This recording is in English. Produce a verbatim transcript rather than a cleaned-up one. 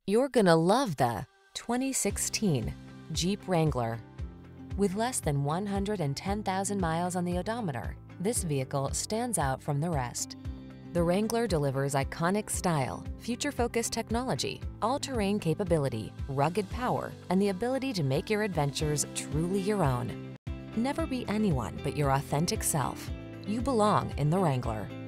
You're gonna love the twenty sixteen Jeep Wrangler. With less than one hundred ten thousand miles on the odometer, this vehicle stands out from the rest. The Wrangler delivers iconic style, future-focused technology, all-terrain capability, rugged power, and the ability to make your adventures truly your own. Never be anyone but your authentic self. You belong in the Wrangler.